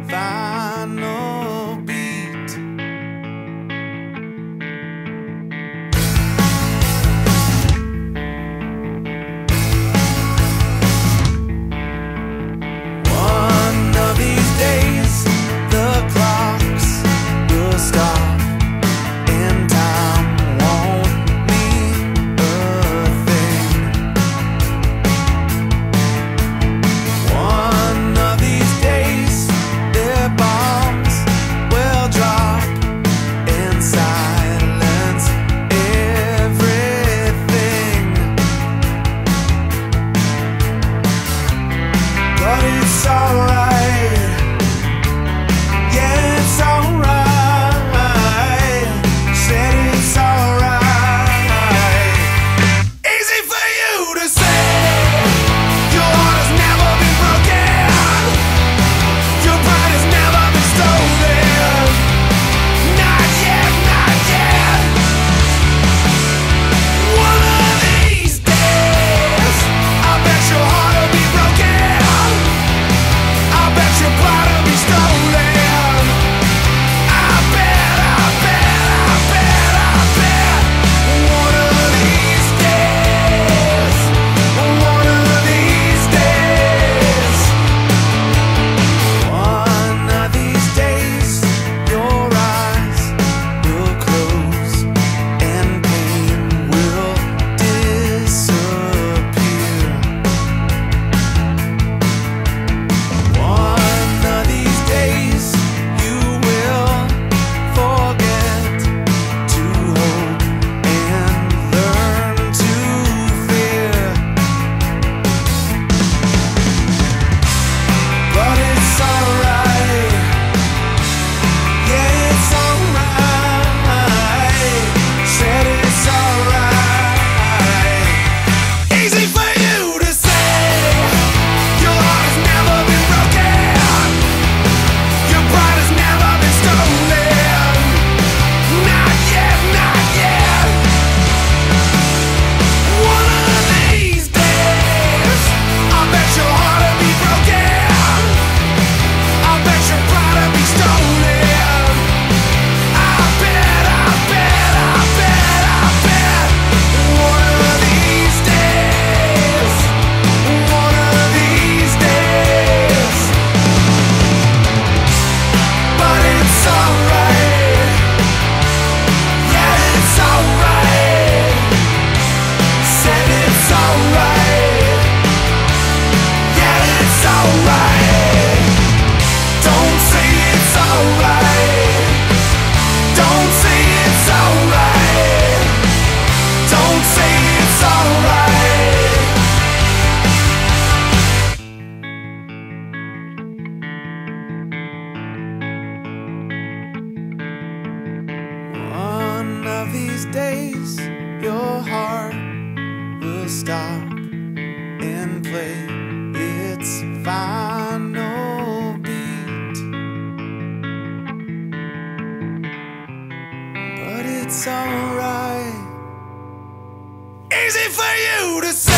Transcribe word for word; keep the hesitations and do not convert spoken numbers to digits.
final beat. One of these days the clocks will stop and time won't mean a thing. One of these days their bombs will drop and silence everything. But it's alright, yeah, it's alright. Said it's alright. Easy for you to say. Your heart has never been broken. Your pride has never been stolen. Not yet, not yet. One of these days I bet your heart will be broken. I bet your pride will be stolen. I bet, I bet, I bet, I bet. One of these days, one of these days, one of these days, your eyes will close and pain will disappear. One of these days you will forget to hope and learn to fear. But it's alright, yeah, it's alright. Said it's alright. Easy for you to say. Your heart has never been broken. Your pride has never been stolen. Not yet, not yet. One of these days I bet your heart will be broken. I bet your pride will be stolen. I bet, I bet, I bet, I bet. One of these days, one of these days. But it's alright, yeah, it's alright. Said it's alright, yeah, it's alright. Don't say it's alright. Don't say it's alright. Don't say it's alright. One of these days your heart will stop and play its final beat. But it's alright. Easy for you to say.